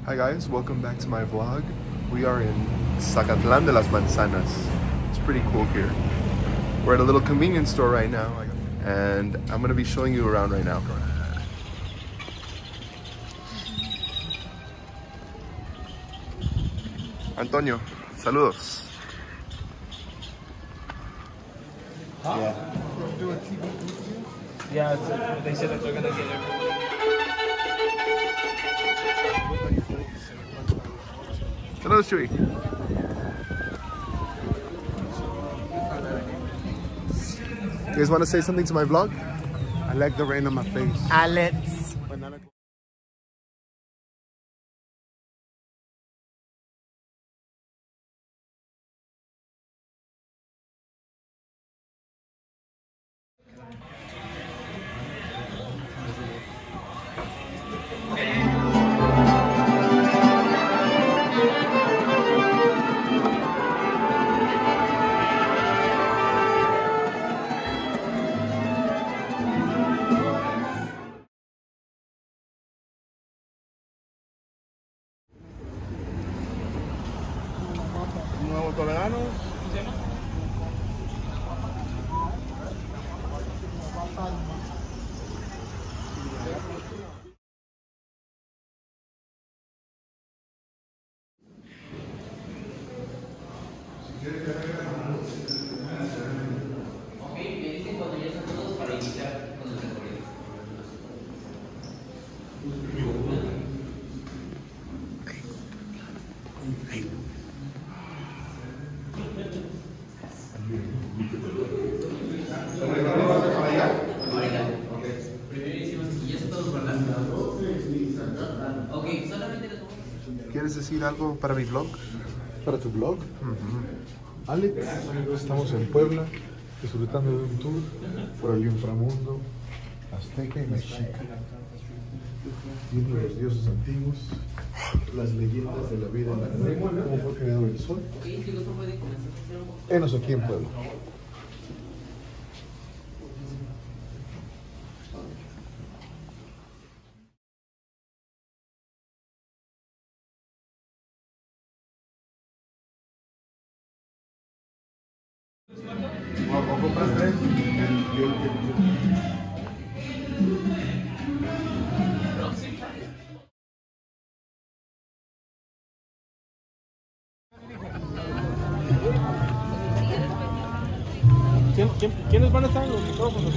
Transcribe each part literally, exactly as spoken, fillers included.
Hi guys, welcome back to my vlog. We are in Zacatlán de las Manzanas. It's pretty cool here. We're at a little convenience store right now, and I'm gonna be showing you around right now. Antonio, saludos. Huh? Yeah. Do a T V interview? Yeah, it's, uh, they said that they're gonna get everyone. Hello, Chewy. You guys want to say something to my vlog? I like the rain on my face. Alex. Nuevo Toledano. Ok, me dicen cuando ya están todos para iniciar con el recorrido. Y ya están todos guardados. Ok, solamente les pongo. ¿Quieres decir algo para mi vlog? Para tu blog. Alex, estamos en Puebla disfrutando de un tour por el inframundo azteca y mexica, viendo los dioses antiguos, las leyendas de la vida en la tierra, cómo fue creado el sol. Ok, si no pueden comenzar a hacer un poco. Enos aquí en Puebla. O compras tres. ¿Quién, quién, ¿Quiénes van a estar en los micrófonos?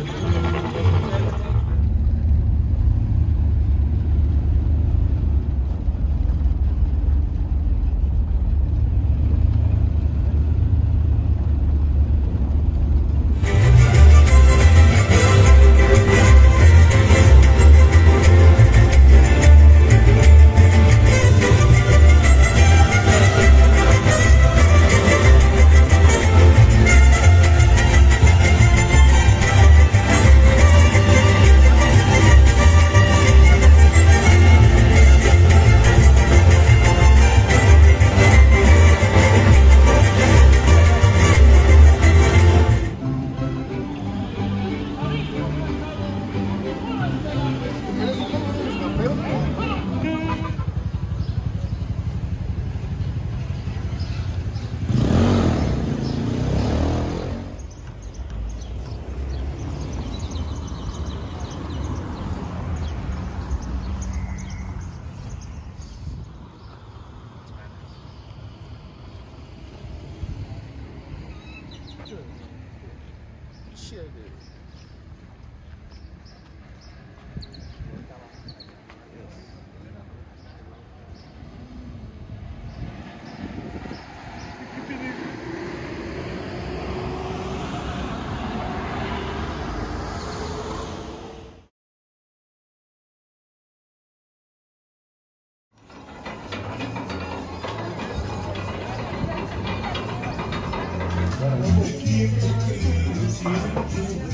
Thank you.